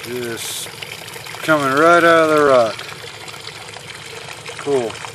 Just coming right out of the rock. Cool.